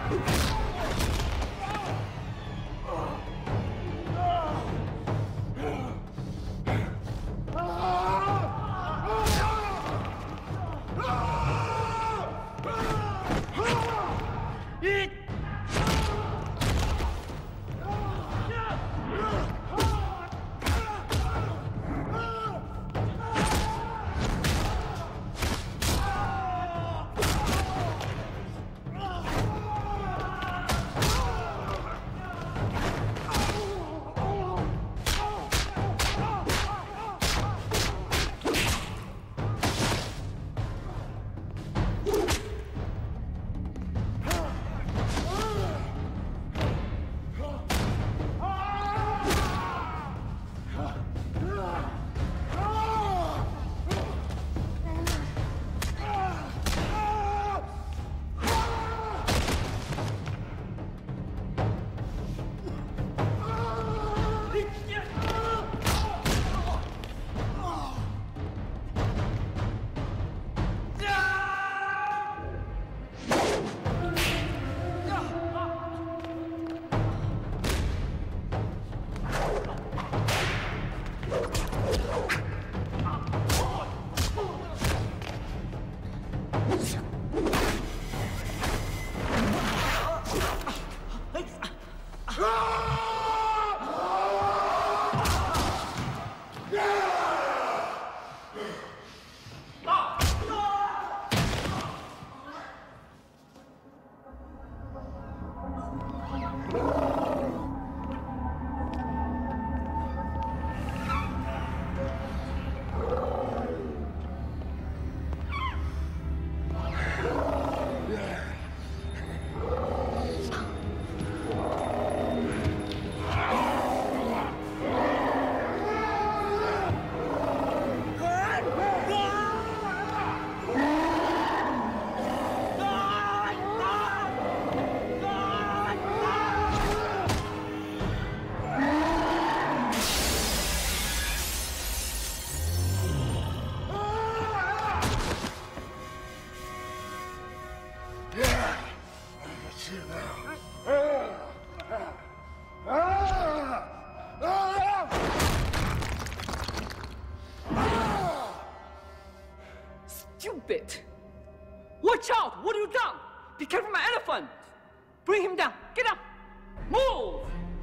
Stupid! Watch out! What have you done? Be careful, my elephant! Bring him down! Get up! Move!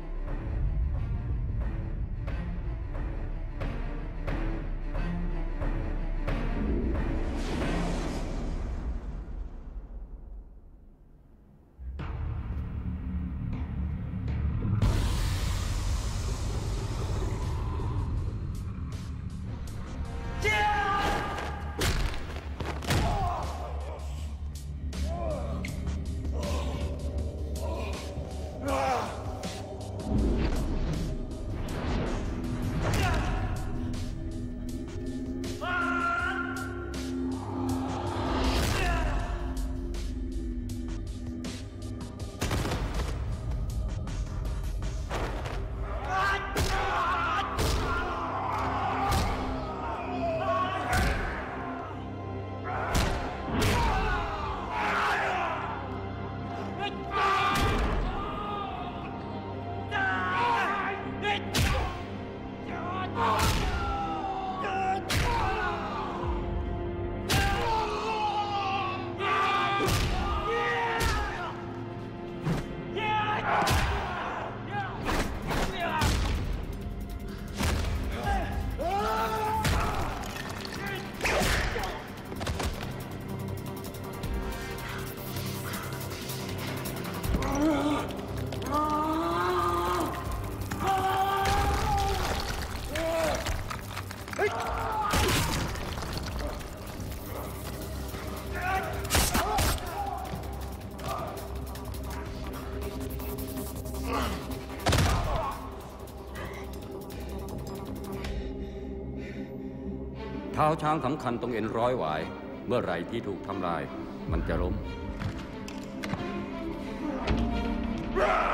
เท้าช้างสำคัญตรงเอ็นร้อยหวายเมื่อไหร่ที่ถูกทำลายมันจะล้ม